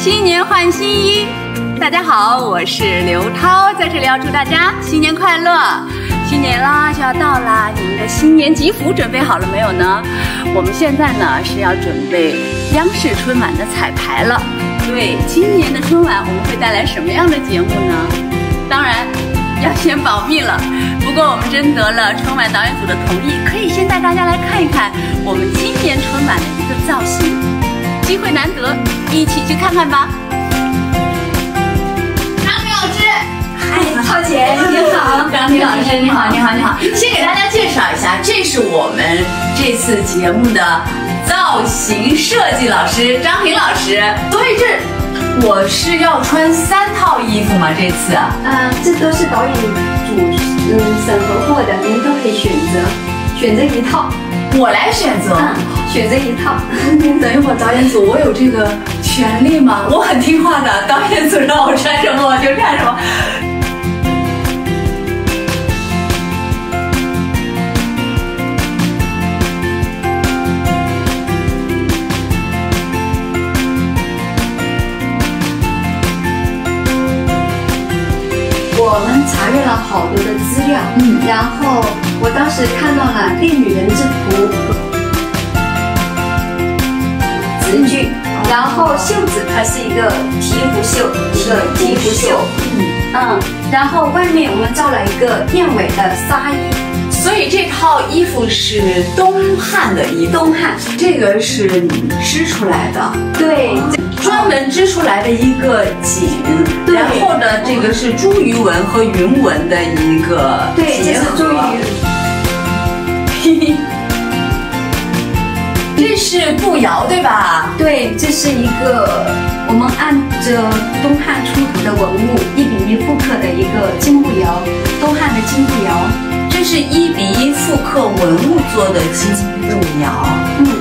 新年换新衣，大家好，我是刘涛，在这里要祝大家新年快乐。新年啦就要到啦，你们的新年吉服准备好了没有呢？我们现在呢是要准备央视春晚的彩排了。对，今年的春晚我们会带来什么样的节目呢？当然要先保密了。不过我们征得了春晚导演组的同意，可以先带大家来看一看我们今年春晚的一个造型。机会难得，一起去看看吧。张婷老师， 嗨，涛姐你好。 张婷老师你好，你好，你好。先给大家介绍一下，这是我们这次节目的造型设计老师张婷老师。所以我是要穿3套衣服吗？这次啊？ 这都是导演组审核过的，您都可以选择一套。 我来选择， 选择一套。 等一会儿，导演组，我有这个权利吗？我很听话的，导演组让我穿什么我就穿什么。 我们查阅了好多的资料，然后我当时看到了《猎女人之途》词句，然后袖子它是一个提壶袖，然后外面我们造了一个燕尾的纱衣， 所以这套衣服是东汉的衣服。 东汉， 这个是你织出来的， 对。 专门织出来的一个锦，然后呢，这个是茱萸纹和云纹的一个对，这是茱萸。 这是步摇对吧？ 对，这是一个我们按着东汉出土的文物1比1复刻的一个金步摇，东汉的金步摇。 这是1比1复刻文物做的金步摇。